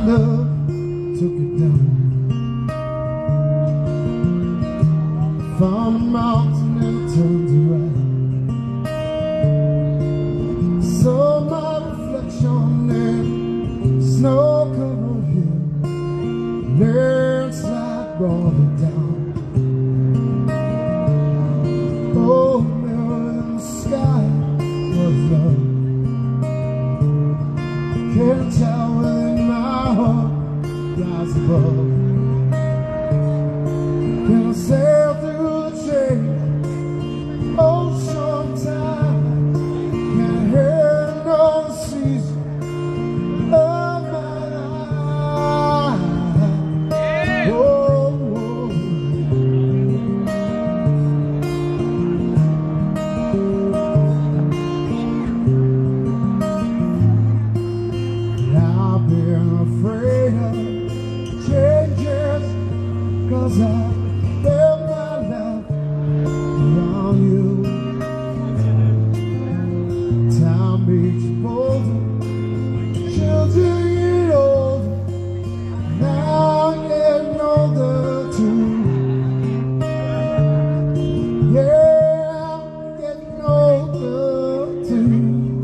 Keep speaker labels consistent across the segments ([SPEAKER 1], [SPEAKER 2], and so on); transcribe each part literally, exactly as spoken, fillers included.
[SPEAKER 1] love took it down. Found a mountain and it turned around. Saw my reflection in snow-covered hill. Landslide brought it down. Oh, mirror in the sky was love. Can't tell within my heart rise above. Can I sail through the change ocean tide? Can I hear all the seas of my life? Oh, oh. I've been afraid of changes, 'cause I built my life around you. Time makes you older, children get older, now I'm getting older too. Yeah, I'm getting older too.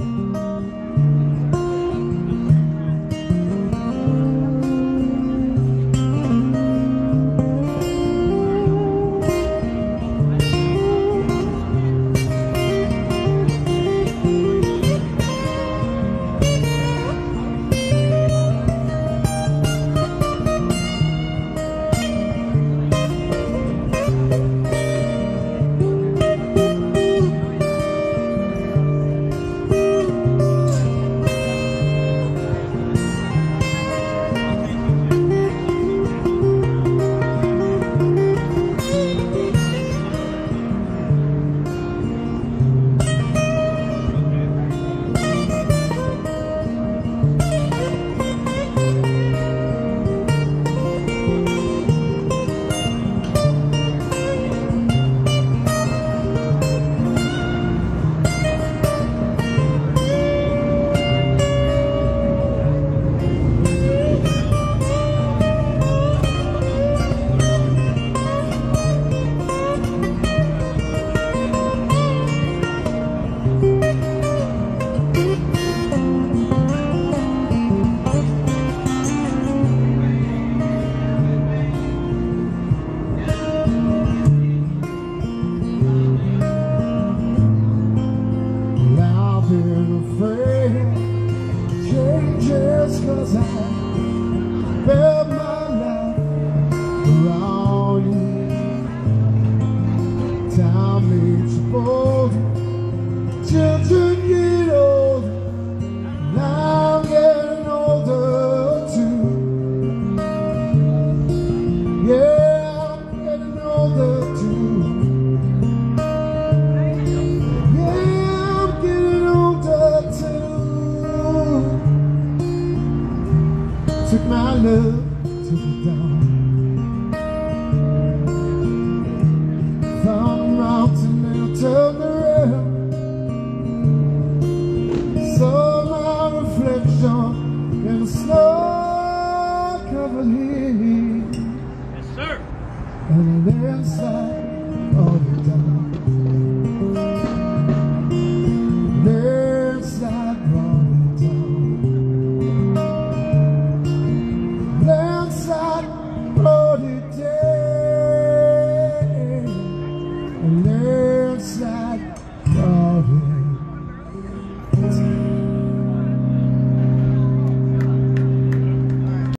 [SPEAKER 1] Changes, 'cause I built my life around you. Time makes you older, children get older, now I'm getting older too. Yeah, I'm getting older too. Yeah, I'm getting older too. Took my love, took it down. Found a mountain and I turned around. Saw my reflection in the snow-covered hill.
[SPEAKER 2] Yes, sir.
[SPEAKER 1] And the landslide